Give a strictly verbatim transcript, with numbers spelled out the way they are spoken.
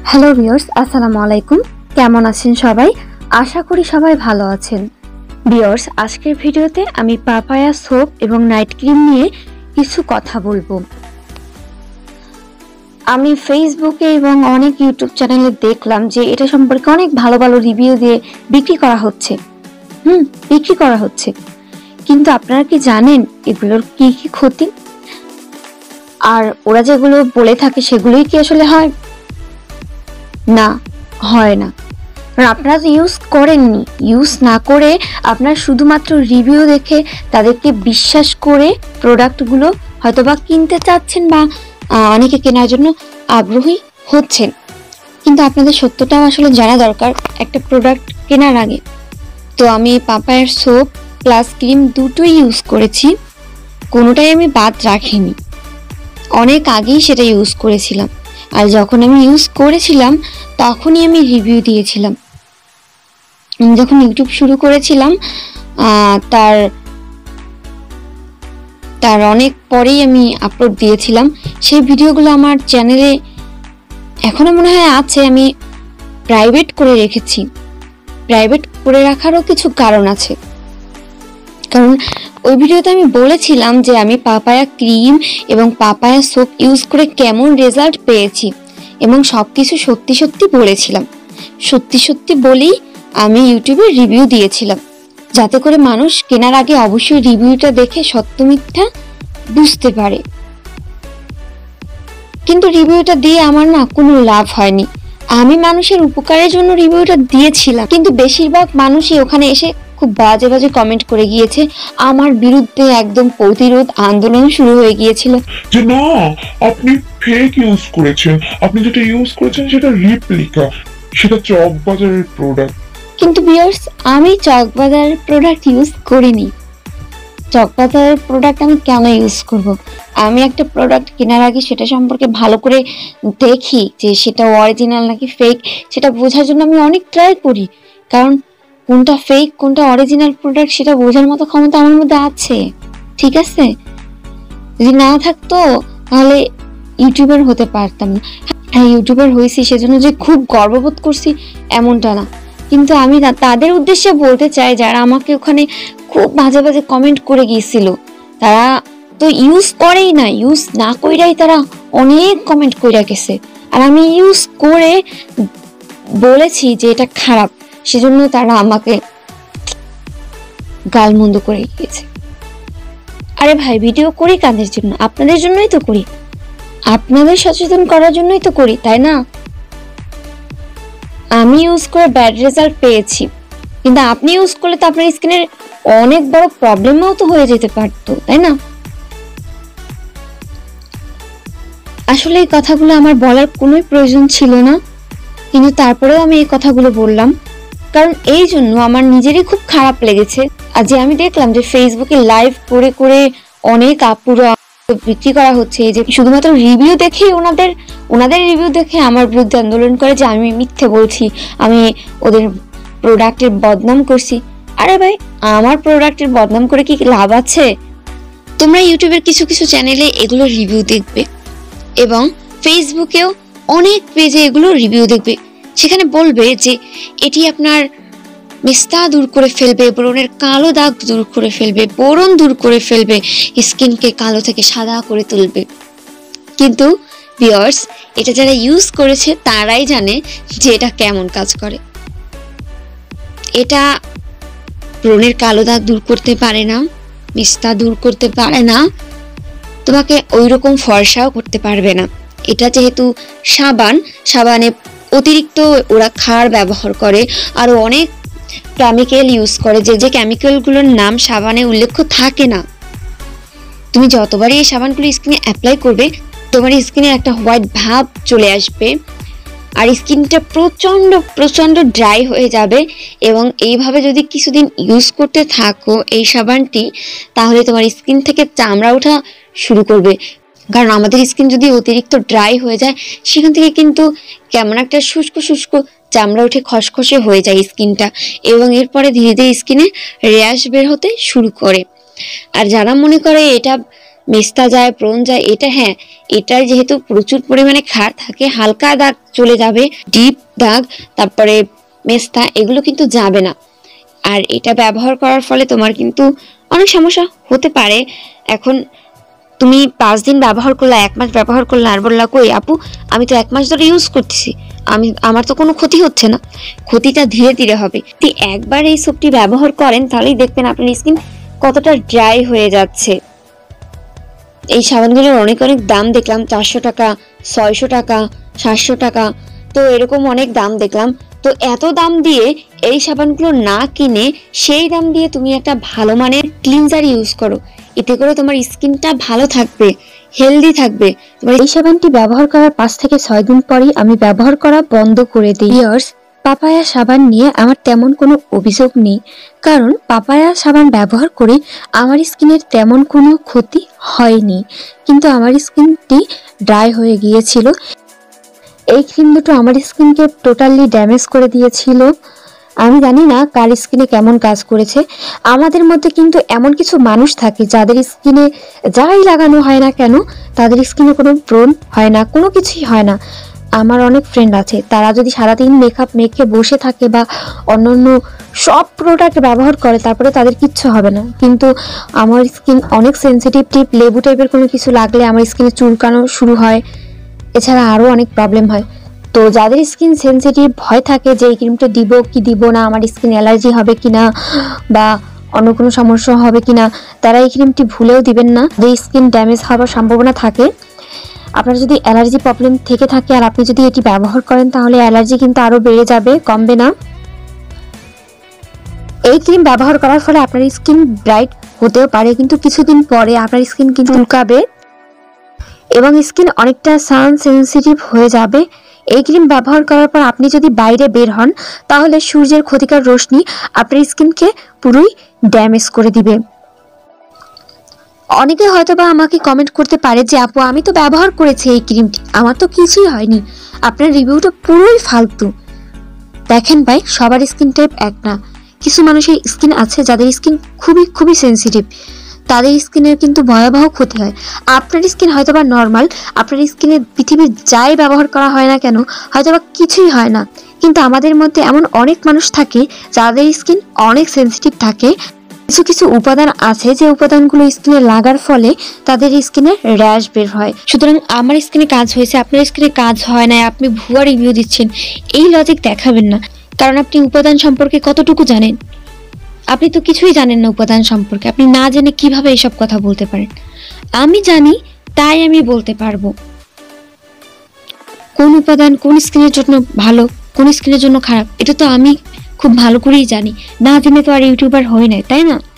Hello viewers, আসসালামু আলাইকুম। কেমন আছেন সবাই? আশা করি সবাই ভালো আছেন। ভিউয়ার্স, আজকের ভিডিওতে আমি পাপায়া সোপ এবং নাইট ক্রিম নিয়ে কিছু কথা বলবো। আমি ফেসবুকে এবং অনেক ইউটিউব চ্যানেলে দেখলাম যে এটা সম্পর্কে অনেক ভালো ভালো রিভিউ দিয়ে বিক্রি করা হচ্ছে হুম বিক্রি করা হচ্ছে কিন্তু আপনারা কি জানেন এগুলোর কি কি ক্ষতি? আর ওরা যেগুলো বলে থাকে সেগুলোই কি আসলে হয়? না, হয় না। কারণ আপনারা তো ইউজ করেননি, ইউজ না করে আপনারা শুধুমাত্র রিভিউ দেখে তাদেরকে বিশ্বাস করে প্রোডাক্টগুলো হয়তোবা কিনতে চাচ্ছেন বা অনেকে কেনার জন্য আগ্রহী হচ্ছেন, কিন্তু আপনাদের সত্যটাও আসলে জানা দরকার একটা প্রোডাক্ট কেনার আগে। তো আমি পাপায়ার সোপ প্লাস ক্রিম দুটোই ইউজ করেছি, কোনোটাই আমি বাদ রাখিনি। অনেক আগেই সেটা ইউজ করেছিলাম, আর যখন আমি ইউজ করেছিলাম তখনই আমি রিভিউ দিয়েছিলাম। যখন ইউটিউব শুরু করেছিলাম তার তার অনেক পরেই আমি আপলোড দিয়েছিলাম। সেই ভিডিওগুলো আমার চ্যানেলে এখনো মনে হয় আছে, আমি প্রাইভেট করে রেখেছি। প্রাইভেট করে রাখারও কিছু কারণ আছে, কারণ ওই ভিডিওতে আমি বলেছিলাম যে আমি পাপায়া ক্রিম এবং পাপায়া সোপ ইউজ করে কেমন রেজাল্ট পেয়েছি এবং সবকিছু সত্যি সত্যি বলেছিলাম। সত্যি সত্যি বলেই আমি ইউটিউবে রিভিউ দিয়েছিলাম, যাতে করে মানুষ কেনার আগে অবশ্যই রিভিউটা দেখে সত্য মিথ্যা বুঝতে পারে। কিন্তু রিভিউটা দিয়ে আমার না কোনো লাভ হয়নি। আমি মানুষের উপকারের জন্য রিভিউটা দিয়েছিলাম, কিন্তু বেশিরভাগ মানুষই ওখানে এসে খুব বাজে বাজে কমেন্ট করে গিয়েছে। আমার বিরুদ্ধে একদম প্রতিরোধ আন্দোলন শুরু হয়ে গিয়েছিল যে না, আপনি ফেক ইউজ করেছেন, আপনি যেটা ইউজ করেছেন সেটা রিপ্লিকা, সেটা চকবাজারের প্রোডাক্ট। কিন্তু ভিউয়ার্স, আমি চকবাজারের প্রোডাক্ট ইউজ করিনি। চকবাজারের প্রোডাক্ট আমি কেন ইউজ করব? আমি একটা প্রোডাক্ট কেনার আগে সেটা সম্পর্কে ভালো করে দেখি যে সেটা অরিজিনাল নাকি ফেক, সেটা বোঝার জন্য আমি অনেক ট্রাই করি। কারণ কোনটা ফেক কোনটা অরিজিনাল প্রোডাক্ট সেটা বোঝার মতো ক্ষমতা আমার মধ্যে আছে, ঠিক আছে? যদি না থাকতো তাহলে ইউটিউবার হতে পারতাম না। হ্যাঁ, ইউটিউবার হয়েছি সেজন্য যে খুব গর্ববোধ করছি এমনটা না, কিন্তু আমি তাদের উদ্দেশ্যে বলতে চাই যারা আমাকে ওখানে খুব বাজে বাজে কমেন্ট করে গিয়েছিল, তারা তো ইউজ করেই না, ইউজ না কইরাই তারা অনেক কমেন্ট কইরা গেছে। আর আমি ইউজ করে বলেছি যে এটা খারাপ, সেজন্য তারা আমাকে গালমন্দ করে গিয়েছে। আরে ভাই, ভিডিও করি কাদের জন্য? আপনাদের জন্যই তো করি, আপনাদের সচেতন করার জন্যই তো করি, তাই না? আমি ইউজ করে ব্যাড রেজাল্ট পেয়েছি, কিন্তু আপনি ইউজ করলে তো আপনার স্কিনের অনেক বড় প্রবলেমও তো হয়ে যেতে পারতো, তাই না? আসলে এই কথাগুলো আমার বলার কোনো প্রয়োজন ছিল না, কিন্তু তারপরেও আমি এই কথাগুলো বললাম, কারণ এই জন্য আমার নিজেরই খুব খারাপ লেগেছে। আর যে আমি দেখলাম যে ফেসবুকে লাইভ করে করে অনেক আপুরা বিক্রি করা হচ্ছে, এই যে শুধুমাত্র রিভিউ দেখে ওনাদের ওনাদের রিভিউ দেখে আমার বিরুদ্ধে আন্দোলন করে যে আমি মিথ্যে বলছি, আমি ওদের প্রোডাক্টের বদনাম করছি। আরে ভাই, আমার প্রোডাক্টের বদনাম করে কি লাভ আছে? তোমরা ইউটিউবের কিছু কিছু চ্যানেলে এগুলো রিভিউ দেখবে এবং ফেসবুকেও অনেক পেজে এগুলো রিভিউ দেখবে, সেখানে বলবে যে এটি আপনার মেস্তা দূর করে ফেলবে, ব্রণের কালো দাগ দূর করে ফেলবে, বোরন দূর করে ফেলবে, স্কিনকে কালো থেকে সাদা করে তুলবে। কিন্তু ভিউয়ার্স, এটা যারা ইউজ করেছে তারাই জানে যে এটা কেমন কাজ করে। এটা ব্রণের কালো দাগ দূর করতে পারে না, মেস্তা দূর করতে পারে না, তোমাকে ওই রকম ফর্সাও করতে পারবে না। এটা যেহেতু সাবান, সাবানে অতিরিক্ত ওরা ক্ষার ব্যবহার করে, আরো অনেক কেমিক্যাল ইউজ করে, যে যে কেমিক্যালগুলোর নাম সাবানে উল্লেখ থাকে না। তুমি যতবারই এই সাবানগুলো স্কিনে অ্যাপ্লাই করবে তোমার স্কিনে একটা হোয়াইট ভাব চলে আসবে, আর স্কিনটা প্রচন্ড প্রচন্ড ড্রাই হয়ে যাবে। এবং এইভাবে যদি কিছুদিন ইউজ করতে থাকো এই সাবানটি, তাহলে তোমার স্কিন থেকে চামড়া ওঠা শুরু করবে। কারণ আমাদের স্কিন যদি অতিরিক্ত ড্রাই হয়ে যায়, সেখান থেকে কিন্তু কেমন একটা শুষ্ক শুষ্ক চামড়া উঠে খসখসে হয়ে যায় স্কিনটা, এবং এরপরে ধীরে ধীরে স্কিনে র্যাশ বের হতে শুরু করে। আর যারা মনে করে এটা মেস্তা যায়, ব্রণ যায়, এটা হ্যাঁ এটার যেহেতু প্রচুর পরিমাণে ক্ষার থাকে, হালকা দাগ চলে যাবে, ডিপ দাগ, তারপরে মেস্তা এগুলো কিন্তু যাবে না। আর এটা ব্যবহার করার ফলে তোমার কিন্তু অনেক সমস্যা হতে পারে। এখন তুমি পাঁচ দিন ব্যবহার করলা, এক মাস ব্যবহার করলা, আর বললা কই আপু আমি তো এক মাস ধরে ইউজ করতেছি, আমি আমার তো কোনো ক্ষতি হচ্ছে না। ক্ষতিটা ধীরে ধীরে হবে। যদি একবার এই সোপটি ব্যবহার করেন তাহলেই দেখবেন আপনার স্কিন কতটা ড্রাই হয়ে যাচ্ছে। এই সাবানগুলোর অনেক অনেক দাম দেখলাম, চারশো টাকা, ছয়শো টাকা, সাতশো টাকা, তো এরকম অনেক দাম দেখলাম। তো এত দাম দিয়ে এই সাবানগুলো না কিনে সেই দাম দিয়ে তুমি একটা ভালো মানের ক্লিনজার ইউজ করো, এতে করে তোমার স্কিনটা ভালো থাকবে, হেলদি থাকবে। তোমার এই সাবানটি ব্যবহার করার পাঁচ থেকে ছয় দিন পরই আমি ব্যবহার করা বন্ধ করে দিই। ইয়ার্স, পাপায়া সাবান নিয়ে আমার তেমন কোনো অভিযোগ নেই, কারণ পাপায়া সাবান ব্যবহার করে আমার স্কিনের তেমন কোনো ক্ষতি হয়নি, কিন্তু আমার স্কিনটি ড্রাই হয়ে গিয়েছিল। এই ক্রিম দুটো আমার স্কিনকে টোটালি ড্যামেজ করে দিয়েছিল। আমি জানি না কার স্কিনে কেমন কাজ করেছে। আমাদের মধ্যে কিন্তু এমন কিছু মানুষ থাকে যাদের স্কিনে যাই লাগানো হয় না কেন তাদের স্কিনে কোনো ব্রণ হয় না, কোনো কিছুই হয় না। আমার অনেক ফ্রেন্ড আছে, তারা যদি সারাদিন মেকআপ মেখে বসে থাকে বা অন্যান্য সব প্রোডাক্ট ব্যবহার করে তারপরে তাদের কিচ্ছু হবে না, কিন্তু আমার স্কিন অনেক সেন্সিটিভ, টিপ লেবু টাইপের কোনো কিছু লাগলে আমার স্কিনে চুলকানো শুরু হয়, এছাড়া আরও অনেক প্রবলেম হয়। তো যাদের স্কিন সেন্সিটিভ ভয় থাকে যে এই ক্রিমটা দিব কি দিব না, আমার স্কিন অ্যালার্জি হবে কিনা বা অন্য কোনো সমস্যা হবে কিনা, তারা এই ক্রিমটি ভুলেও দিবেন না। যে স্কিন ড্যামেজ হওয়ার সম্ভাবনা থাকে, আপনার যদি অ্যালার্জি প্রবলেম থেকে থাকে আর আপনি যদি এটি ব্যবহার করেন তাহলে অ্যালার্জি কিন্তু আরো বেড়ে যাবে, কমবে না। এই ক্রিম ব্যবহার করার ফলে আপনার স্কিন ব্রাইট হতেও পারে, কিন্তু কিছুদিন পরে আপনার স্কিন কিন্তু চুলকাবে এবং স্কিন অনেকটা সান সেন্সিটিভ হয়ে যাবে। এই ক্রিম ব্যবহার করার পর আপনি যদি বাইরে বের হন তাহলে সূর্যের ক্ষতিকর রশ্মি আপনার স্কিনকে পুরোই ড্যামেজ করে দিবে। অনেকে হয়তোবা আমাকে কমেন্ট করতে পারে যে আপু আমি তো ব্যবহার করেছি এই ক্রিমটি, আমার তো কিছুই হয়নি, আপনার রিভিউটা পুরোই ফালতু। দেখেন ভাই, সবার স্কিন টাইপ এক না। কিছু মানুষের স্কিন আছে যাদের স্কিন খুবই খুবই সেন্সিটিভ, তাদের স্কিনের কিন্তু ভয়াবহ ক্ষতি হয়। আপনার স্কিন হয়তোবা নর্মাল, আপনার স্কিনে পৃথিবীর যাই ব্যবহার করা হয় না কেন হয়তোবা কিছুই হয় না, কিন্তু আমাদের মধ্যে এমন অনেক মানুষ থাকে যাদের স্কিন অনেক সেন্সিটিভ থাকে। কিছু কিছু উপাদান আছে যে উপাদানগুলো স্কিনে লাগার ফলে তাদের স্কিনে র্যাশ বের হয়। সুতরাং আমার স্কিনে কাজ হয়েছে, আপনার স্কিনে কাজ হয় না, আপনি ভুয়া রিভিউ দিচ্ছেন, এই লজিক দেখাবেন না। কারণ আপনি উপাদান সম্পর্কে কতটুকু জানেন? আপনি তো কিছুই জানেন না উপাদান সম্পর্কে। আপনি না জেনে কিভাবে এসব কথা বলতে পারেন? আমি জানি তাই আমি বলতে পারবো কোন উপাদান কোন স্কিনের জন্য ভালো, কোন স্কিনের জন্য খারাপ, এটা তো আমি খুব ভালো করেই জানি। না জেনে তো আর ইউটিউবার হই নাই, তাই না?